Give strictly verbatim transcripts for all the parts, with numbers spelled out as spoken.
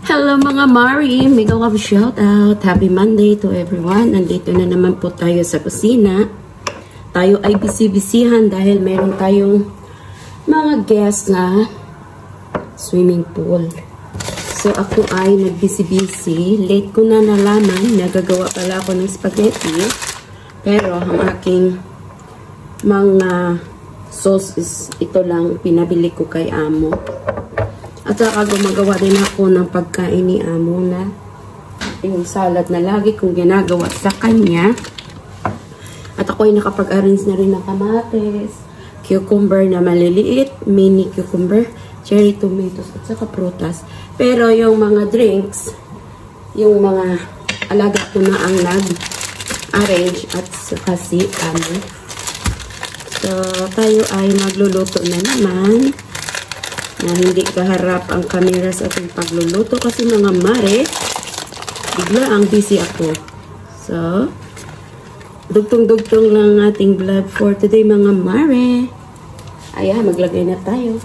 Hello mga Mari, mega love shout out. Happy Monday to everyone. Nandito na naman po tayo sa kusina. Tayo ay busy-busyhan dahil meron tayong mga guests na swimming pool. So ako ay nag-busy-busy. Late ko na nalaman, nagagawa pala ako ng spaghetti. Pero ang aking mga sauce is ito lang, pinabili ko kay Amo. At saka gumagawa din ako ng pagkain ni Amo na yung salad na lagi kong ginagawa sa kanya. At ako ay nakapag-arrange na rin ng kamatis, cucumber na maliliit, mini cucumber, cherry tomatoes at saka prutas. Pero yung mga drinks, yung mga alaga ko na ang nag-arrange at saka si Amo. So tayo ay magluluto na naman. Na hindi kaharap ang camera sa ating pagluluto kasi mga Mare, bigla ang busy ako. So, dugtong-dugtong lang ating vlog for today mga Mare. Ayan, maglagay na tayo.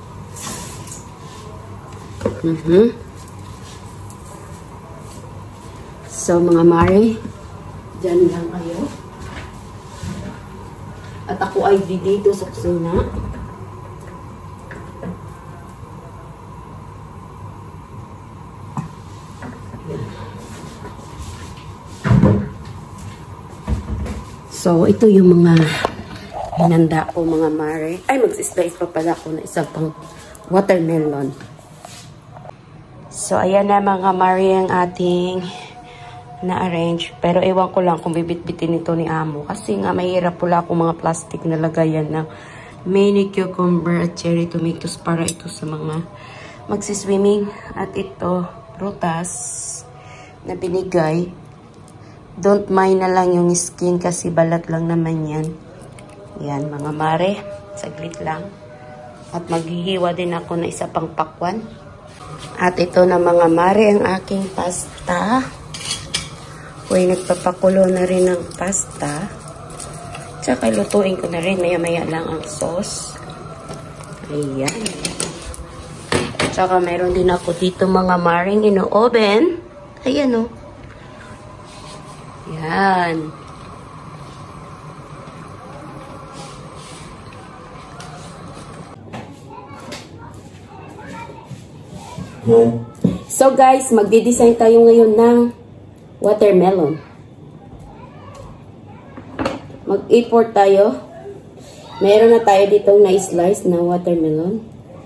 Uh-huh. So, mga Mare, dyan lang kayo. At ako ay dito sa kusina. So, ito yung mga hinanda ko mga Mare. Ay, mag-slice pa pala ako na isang pang watermelon. So, ayan na mga Mare ang ating na-arrange. Pero ewan ko lang kung bibit-bitin ito ni Amo. Kasi nga, mahirap pula akong mga plastic na lagayan ng mini cucumber at cherry tomatoes para ito sa mga magsiswimming. At ito, prutas na binigay. Don't mind na lang yung skin kasi balat lang naman yan. Yan mga Mare. Saglit lang. At maghihiwa din ako na isa pang pakwan. At ito na mga Mare ang aking pasta. Uy, nagpapakulo na rin ng pasta. Tsaka lutuin ko na rin. Maya-maya lang ang sauce. Ayan. Tsaka mayroon din ako dito mga Mare ino-oven. Ayan o. Oh. Yan. So guys, magde-design tayo ngayon ng watermelon. Mag-A four tayo. Meron na tayo ditong na-slice na watermelon.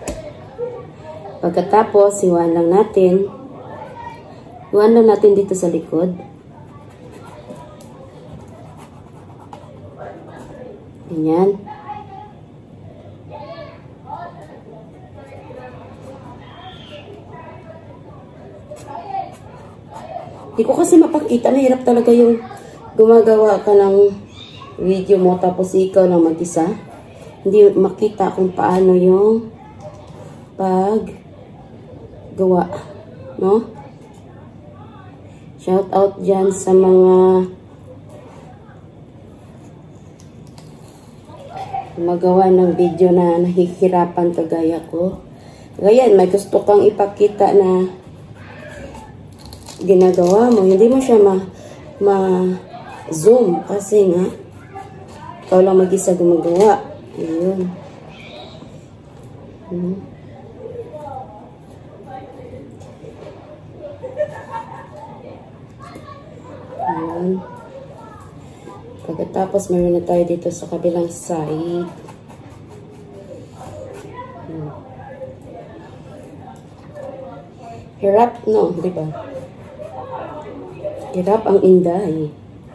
Pagkatapos, iwan lang natin. Iwan lang natin dito sa likod. Ganyan. Hindi ko kasi mapakita. Mahirap talaga yung gumagawa ka ng video mo tapos ikaw lang mag-isa. Hindi makita kung paano yung paggawa. No? Shout out dyan sa mga magawa ng video na nahihirapan kagaya ko. Ngayon, may gusto kang ipakita na ginagawa mo. Hindi mo siya ma, ma zoom kasi nga ikaw lang mag-isa gumagawa. Ayun. Hmm. Ayun. Pagkatapos, meron na tayo dito sa kabilang side. Hmm. Hirap, no? Diba? Hirap ang inday.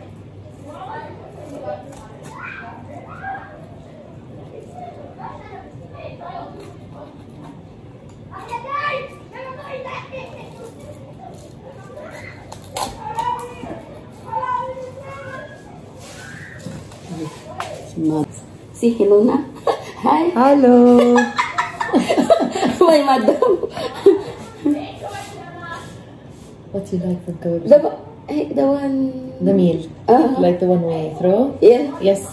Si hello na. Hi. Hello. My madam. What you like for good? The, eh, the one... The meal. Uh, like the one we throw? Yeah. Yes.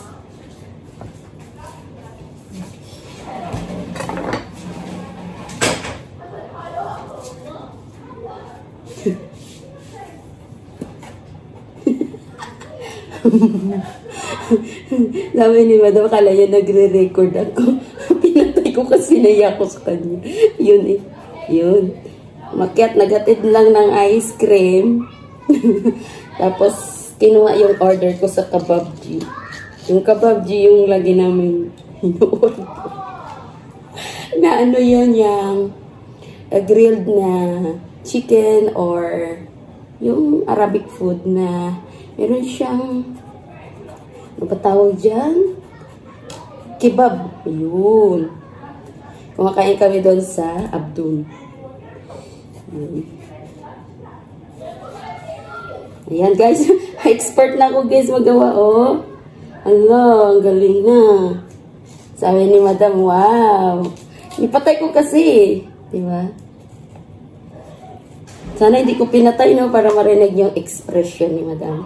Sabi ni Madam, kala niya nagre-record ako. Pinatay ko kasi naiyak ko sa kanya. Yun eh. Yun. Makiat, nagatid lang ng ice cream. Tapos, kinuha yung order ko sa kababji. Yung kababji yung lagi namin in-order. Na ano yun, yung uh, grilled na chicken or yung Arabic food na meron siyang, ano ba tawag dyan? Kebab. Yun. Kumakain kami doon sa Abdul. Ayan guys, expert na ako guys magawa, oh. Ala, ang galing na. Sabi ni Madam, wow. Ipatay ko kasi, di ba? Sana hindi ko pinatay, no, para marinig yung expression ni Madam.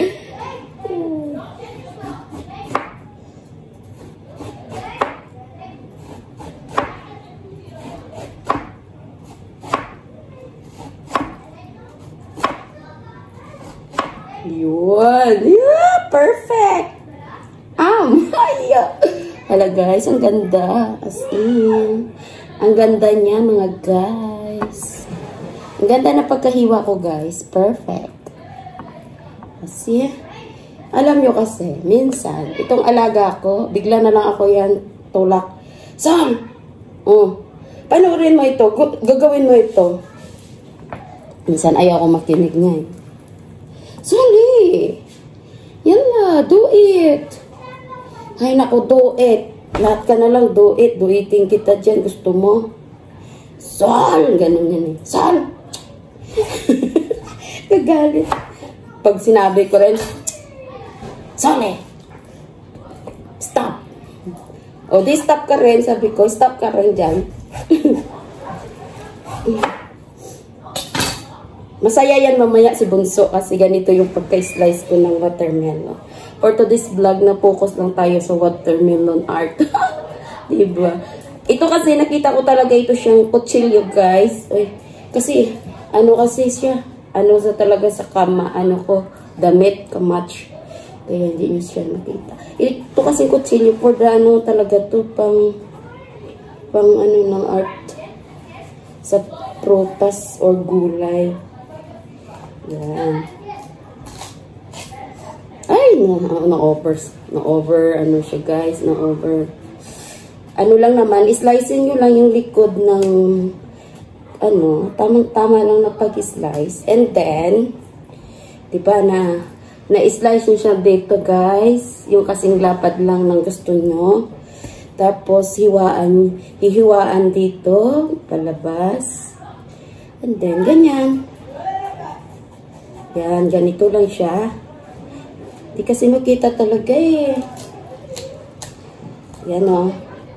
Yun. Yeah, perfect. Um, ay, hala guys, ang ganda. As in, ang ganda niya mga guys. Ang ganda na pagkahiwa ko guys. Perfect. Kasi, alam nyo kasi, minsan, itong alaga ko, bigla na lang ako yan tulak. Sam! Oh, panoorin mo ito. Gagawin mo ito. Minsan ayaw ko makinig niya eh. Sorry! Yan na, do it! Ay naku, do it! Lahat ka na lang, do it. Do iting kita dyan. Gusto mo? Sol! Ganun yan eh. Sol! Kagalit. Pag sinabi ko rin, Sol eh! Stop! O di stop ka rin. Sabi ko, stop ka rin dyan. Masaya yan mamaya si Bunso kasi ganito yung pagka-slice ko ng watermelon. For today's vlog, na focus lang tayo sa watermelon art. Diba? Ito kasi nakita ko talaga ito siyang kutsilyo guys. Uy, kasi ano kasi siya, ano sa talaga sa kama, ano ko, damit, kamatch. Kaya hindi nyo siya nakita. Ito kasi kutsilyo for the ano talaga to, pang, pang ano ng art. Sa prutas or gulay. Yan. Ay, na-over. Na-over, ano siya guys, na-over. Ano lang naman, slicing nyo lang yung likod ng, ano, tamang-tama lang na pag-slice. And then, diba na, na-slice nyo siya dito guys. Yung kasing lapad lang ng gusto nyo. Tapos, hiwaan, hihiwaan dito, palabas. And then, ganyan. Yan, ganito lang siya. Di kasi makita talaga eh. Yan o. Oh.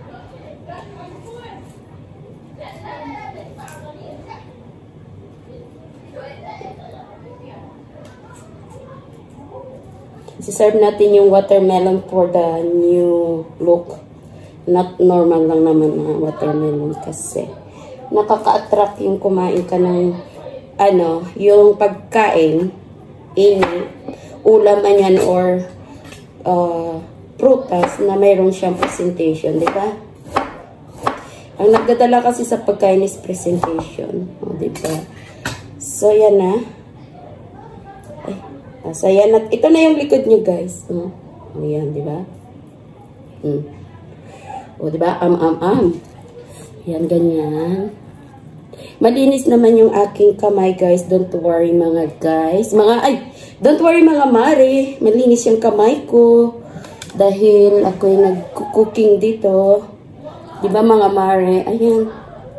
Siserve natin yung watermelon for the new look. Not normal lang naman na watermelon kasi nakaka-attract yung kumain ka ng ano, yung pagkain, in ulam man or uh, prutas na mayroon siyang presentation, di ba? Ang nagdadala kasi sa pagkain is presentation, o, di ba? So, yan na. Ay, so, yan na. Ito na yung likod nyo, guys. O, o yan, di ba? Hmm. O, di ba? Am, am, am. Yan, ganyan. Malinis naman yung aking kamay, guys. Don't worry, mga guys. Mga, ay, don't worry, mga mare. Malinis yung kamay ko. Dahil ako'y nag-cooking dito. Diba, mga mare? Ayan.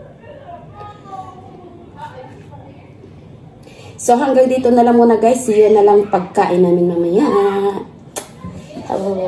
So, hanggang dito na lang muna, guys. See you na lang pagkain namin mamaya. Oh.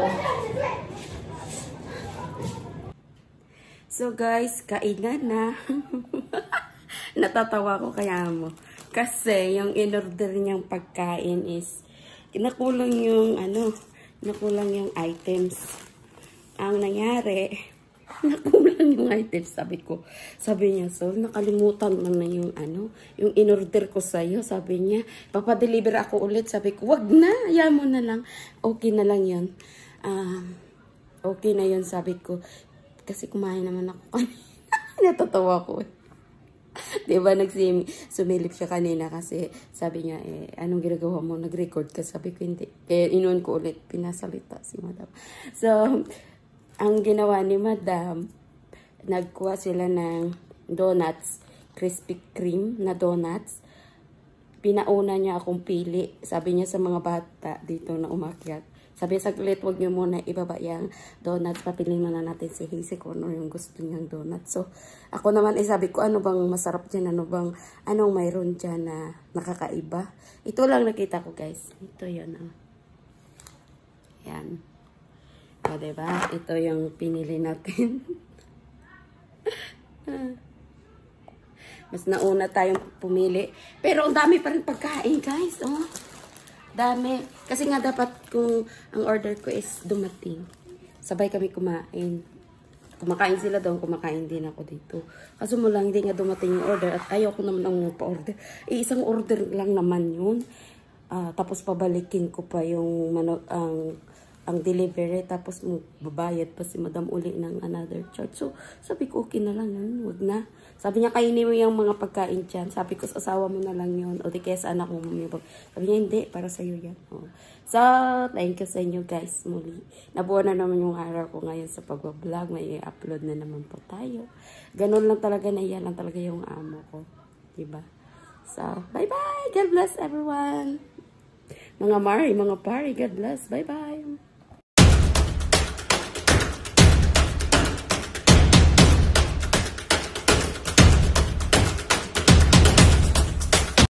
So, guys, kainan na. Natatawa ko kaya mo. Kasi, yung in-order niyang pagkain is, nakulang yung, ano, nakulang yung items. Ang nangyari, nakulang yung items. Sabi ko, sabi niya, so, nakalimutan mo na yung ano, yung in-order ko sa'yo. Sabi niya, papadeliver ako ulit. Sabi ko, wag na, ayaw mo na lang. Okay na lang yun. Um, okay na yun, sabi ko. Kasi kumain naman ako kanina. Natatawa ko eh. Diba, nagsim sumilip siya kanina kasi sabi niya, eh, anong ginagawa mo? Nag-record ka? Sabi ko, hindi. Kaya inuun ko ulit, pinasalita si madam. So, ang ginawa ni madam, nagkuha sila ng donuts, Krispy Kreme na donuts. Pinauna niya akong pili. Sabi niya sa mga bata dito na umakyat. Sabi niya, saglit, huwag niyo muna ibaba yung donuts. Papiliin muna natin si Hazy kung ano yung gusto niyang donuts. So, ako naman ay sabi ko, ano bang masarap dyan? Ano bang, anong mayroon dyan na nakakaiba? Ito lang nakita ko, guys. Ito yun. Oh. Yan. O, diba? Ito yung pinili natin. Mas nauna tayong pumili. Pero ang dami pa rin pagkain, guys. Oh. Dami. Kasi nga dapat kung ang order ko is dumating. Sabay kami kumain. Kumakain sila doon, kumakain din ako dito. Kaso mo lang, hindi nga dumating yung order at ayaw ko naman ang pa-order. Eh, isang order lang naman yun. Uh, tapos pabalikin ko pa yung mano, ang ang delivery, tapos babayad pa si madam uli ng another charge. So, sabi ko, okay na lang yun, wag na. Sabi niya, kainin mo yung mga pagkain dyan. Sabi ko, sa asawa mo na lang yun. O di kaya sa anak mo bumibag. Sabi niya, hindi, para sa'yo yan. O. So, thank you sa inyo guys muli. Nabuo na naman yung araw ko ngayon sa pag-vlog. May i-upload na naman po tayo. Ganun lang talaga na yan lang talaga yung amo ko. Diba? So, bye-bye! God bless everyone! Mga Mari, mga Pari, God bless. Bye-bye!